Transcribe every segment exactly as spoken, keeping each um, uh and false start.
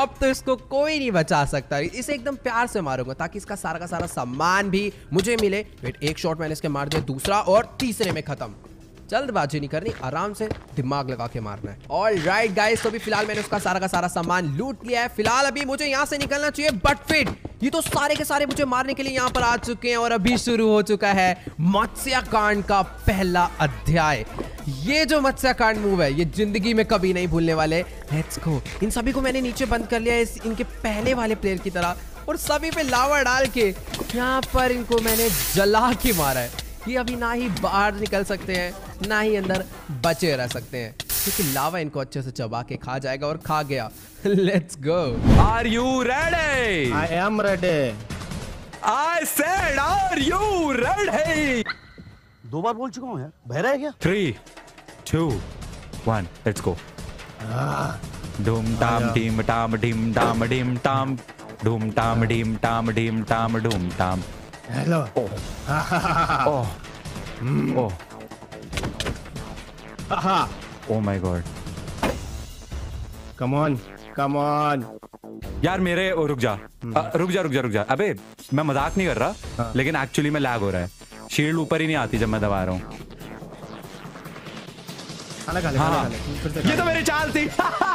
अब तो इसको कोई नहीं बचा सकता। इसे एकदम प्यार से मारूंगा ताकि इसका सारा का सारा सामान भी मुझे मिले। वेट, एक शॉट मैंने इसके मार दिया, दूसरा और तीसरे में खत्म। जल्दबाजी नहीं करनी, आराम से दिमाग लगा के मारना है। ऑल राइट गाइस, तो भी फिलहाल मैंने उसका सारा का सारा सामान लूट लिया है। फिलहाल अभी मुझे यहाँ से निकलना चाहिए, बट फिर ये तो सारे के सारे मुझे मारने के लिए यहाँ पर आ चुके हैं और अभी शुरू हो चुका है मत्स्य कांड का पहला अध्याय। ये जो मत्स्य कांड मूव है ये जिंदगी में कभी नहीं भूलने वाले। Let's go. इन सभी को मैंने नीचे बंद कर लिया है, इनके पहले वाले प्लेयर की तरह, और सभी पे लावा डाल के यहाँ पर इनको मैंने जला के मारा है। ये अभी ना ही बाहर निकल सकते हैं ना ही अंदर बचे रह सकते हैं, क्योंकि लावा इनको अच्छे से चबा के खा जाएगा, और खा गया। Let's go. Are you ready? I am ready. I said are you ready? दो बार बोल चुका हूँ यार, बहरा है क्या? Three two one let's go. धूम टाम टीम टाम टीम टाम टीम टाम धूम टाम टीम टाम टीम टाम धूम टाम। Hello. Oh oh oh my god. Come on come on यार मेरे ओ, रुक जा आ, रुक जा रुक जा रुक जा अबे मैं मजाक नहीं कर रहा, हाँ। लेकिन एक्चुअली में लैग हो रहा है। शील्ड ऊपर ही नहीं आती जब मैं दबा रहा हूँ। खाले, खाले, हाँ, खाले, ये तो मेरी चाल थी।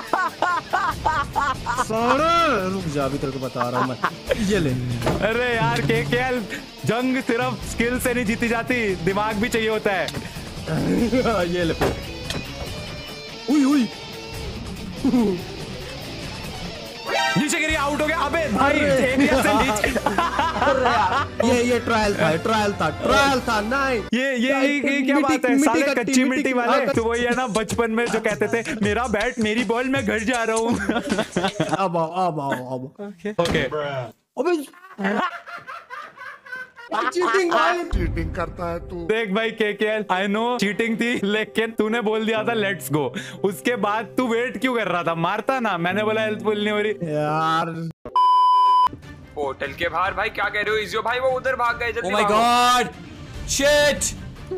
रुक जा, अभी तेरे को बता रहा हूँ मैं। ये ले। अरे यार के के एल जंग सिर्फ स्किल से नहीं जीती जाती, दिमाग भी चाहिए होता है। ये ले। उई उई। नीचे गिरी, आउट हो गया। अबे भाई एरिया से नीचे। ये ये ट्रायल था, ट्रायल था, ट्रायल था। नहीं ये ये ये क्या बात है साले कच्ची मिट्टी वाले। तो वही है ना बचपन में जो कहते थे मेरा बैट मेरी बॉल मैं घर जा रहा हूँ। अब आओ अब आओ अब। ओके। अबे चीटिंग भाई, चीटिंग करता है तू। देख भाई के के एल आई नो चीटिंग थी, लेकिन तूने बोल दिया था लेट्स गो, उसके बाद तू वेट क्यों कर रहा था? मारता ना, मैंने बोला हेल्पफुल नहीं हो रही यार। होटल के बाहर भाई क्या कह रहे हो इजियो भाई? वो उधर भाग गए। जल्दी Oh my God! Shit!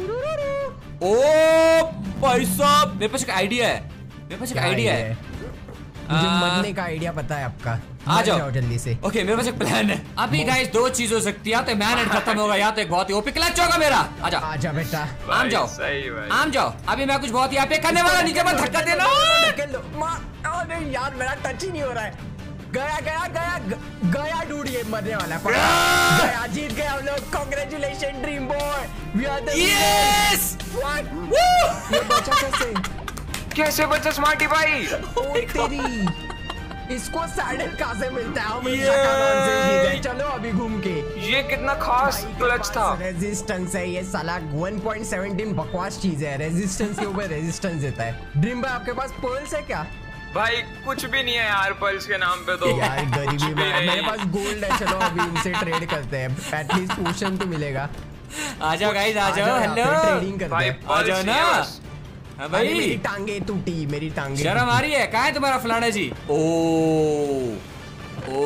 ओ भाई साहब, मेरे पास एक आइडिया है। मेरे पास एक आइडिया है। मुझे आ, मरने का आइडिया पता है आपका। आ जाओ। जाओ जल्दी से। ओके, मेरे पास एक प्लान है। अभी गाइस दो चीज हो सकती है, या तो मैन खत्म होगा या तो एक बहुत ही ओपी क्लच होगा मेरा। आजा आजा बेटा, आम जाओ, सही भाई। आम जाओ। अभी मैं कुछ बहुत ही यहाँ पे करने वाला, नीचे मत धक्का देना। अरे यार मेरा टच ही नहीं हो रहा है। गया गया गया ग- गया डूड, ये मरने वाला है। गया, जीत गए हम लोग। Congratulation dream boy, we are the yes! What? Woo! ये बचा कैसे? कैसे बचा स्मार्टी भाई? ओ तेरी, इसको सैडल कहाँ से मिलता है? हम इसका कहाँ से जीते? चलो अभी घूम के। ये कितना खास क्लच था। रेजिस्टेंस है ये साला। वन पॉइंट वन सेवन बकवास चीज है, रेजिस्टेंस के ऊपर रेजिस्टेंस देता है। ड्रीम भाई आपके पास पर्ल्स है क्या? भाई कुछ भी नहीं है यार पल्स के नाम पे तो। यार गरीबी कुछ भी में नहीं। मेरे पास गोल्ड है, चलो अभी इनसे ट्रेड करते हैं, एटलीस्ट पोशन तो मिलेगा। आ जाओ गाइस, आ जाओ। हेलो, ट्रेडिंग करते भाई हैं। आ जाओ पल्स ना। नहीं है बस। हाँ अरे मेरी भाई, टांगे टूटी, मेरी टांगे। शर्म आ रही है? कहाँ है तुम्हारा फलाना जी? ओ ओ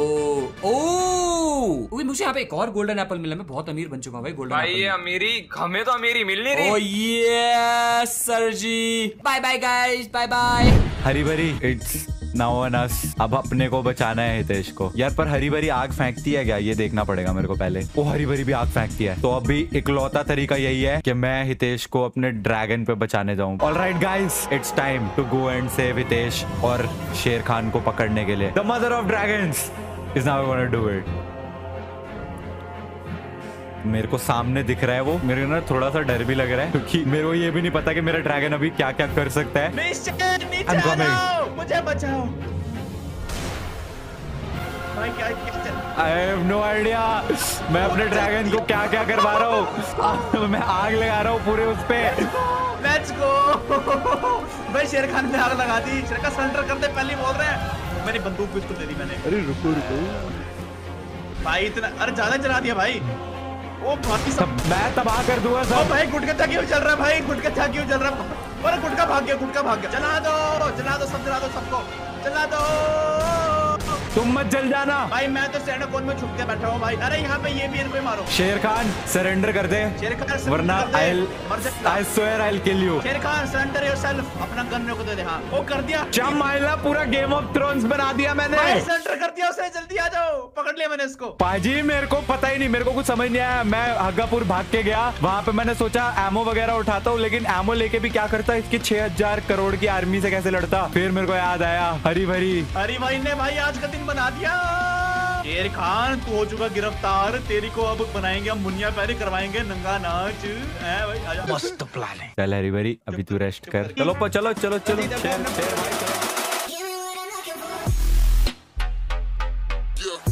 ओ मुझे यहाँ पे एक और गोल्डन एप्पल मिला। मैं बहुत अमीर बन चुका हूँ भाई गोल्डन भाई ये अमीरी हमें तो अमीरी मिल नहीं ओ रही। यस सर जी। Bye bye guys, bye bye. हरी भरी इट्स नाउ ऑन अस। अब अपने को बचाना है हितेश को यार। पर हरी भरी आग फेंकती है क्या, ये देखना पड़ेगा मेरे को पहले। वो हरी भरी भी आग फेंकती है, तो अभी इकलौता तरीका यही है कि मैं हितेश को अपने ड्रैगन पे बचाने जाऊं। Alright guys, it's time to go and save Hitesh और शेर खान को पकड़ने के लिए। The mother of dragons is now gonna do it. मेरे को सामने दिख रहा है वो, मेरे को ना थोड़ा सा डर भी लग रहा है, क्योंकि मेरे को ये भी नहीं पता कि मेरा ड्रैगन अभी क्या क्या कर सकता है। I'm coming. मुझे बचाओ भाई। क्या I have no idea. मैं अपने ड्रैगन को क्या क्या करवा रहा हूँ। मैं आग लगा रहा हूँ पूरे उस पे। लेट्स गो भाई। शेर खान ने आग लगा दी। शेर का सरेंडर करते पहले बोल रहे हैं। मेरी बंदूक बिल्कुल दे दी मैंने। अरे रुको रुको भाई इतना, अरे ज्यादा चला दिया भाई। ओ बाकी सब मैं तबाह कर दूंगा ओ सब। भाई गुटका था क्यों चल रहा है भाई? गुटका था क्यों चल रहा है? अरे गुटका भाग गया, गुटका भाग गया। चला दो, चला दो, सब चला दो, सबको चला दो। तुम मत जल जाना। भाई मैं तो सैंड कोन में छुप के बैठा हूँ भाई। अरे यहाँ पे ये भी इनको ही मारो। शेर खान सरेंडर कर दे, शेर खान surrender वरना कर दे। आई मर जाएगा। I swear I kill you. Sher Khan surrender yourself, अपना गन मेरे को दे दे। हाँ वो कर दिया। चम माइला पूरा गेम ऑफ थ्रोन्स बना दिया मैंने। भाई सरेंडर कर दिया उसे, जल्दी आ जाओ, पकड़ लिया मैंने इसको। पाजी मेरे को पता ही नहीं, मेरे को कुछ समझ नहीं आया। मैं हग्गापुर भाग के गया, वहां पे मैंने सोचा एमो वगैरह उठाता हूँ, लेकिन एमो लेके भी क्या करता, इसकी छह हजार करोड़ की आर्मी से कैसे लड़ता। फिर मेरे को याद आया हरी भरी। हरी भाई ने भाई आज का दिन बना दिया। शेर खान तू हो चुका गिरफ्तार, तेरी को अब बनाएंगे हम मुनिया पैरी, करवाएंगे नंगा नाच। है भाई आजा। मस्त प्लान है। चल हरी भरी अभी तू रेस्ट कर। चलो प- चलो चलो चलो शेर शेर भाई चलो। Yeah.